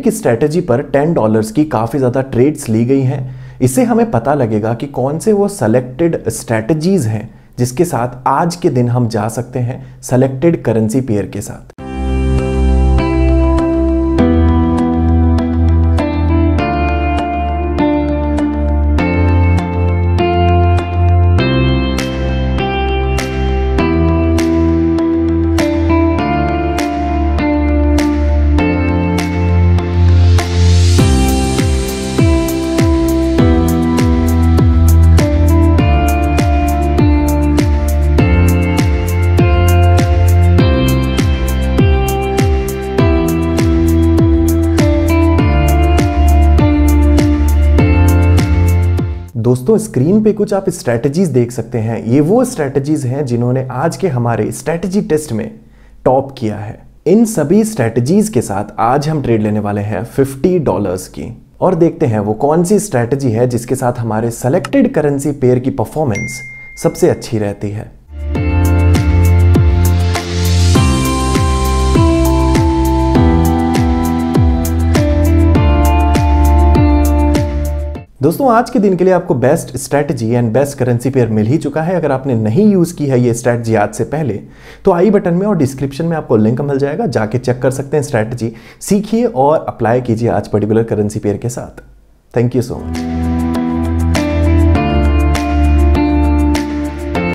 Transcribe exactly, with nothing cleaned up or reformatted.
एक स्ट्रैटेजी पर ten dollars की काफ़ी ज़्यादा ट्रेड्स ली गई हैं। इससे हमें पता लगेगा कि कौन से वो सेलेक्टेड स्ट्रैटेजीज हैं जिसके साथ आज के दिन हम जा सकते हैं सेलेक्टेड करेंसी पेयर के साथ। दोस्तों, स्क्रीन पे कुछ आप स्ट्रैटेजीज देख सकते हैं। ये वो स्ट्रैटेजीज हैं जिन्होंने आज के हमारे स्ट्रैटेजी टेस्ट में टॉप किया है। इन सभी स्ट्रैटेजीज के साथ आज हम ट्रेड लेने वाले हैं फिफ्टी डॉलर्स की, और देखते हैं वो कौन सी स्ट्रैटेजी है जिसके साथ हमारे सेलेक्टेड करेंसी पेयर की परफॉर्मेंस सबसे अच्छी रहती है। दोस्तों, आज के दिन के लिए आपको best strategy and best currency pair मिल ही चुका है। अगर आपने नहीं यूज की है ये स्ट्रैटेजी आज से पहले तो आई बटन में और डिस्क्रिप्शन में आपको लिंक मिल जाएगा, जाके चेक कर सकते हैं स्ट्रैटेजी, सीखिए और अप्लाई कीजिए आज पर्टिकुलर करेंसी पेयर के साथ। Thank you so much.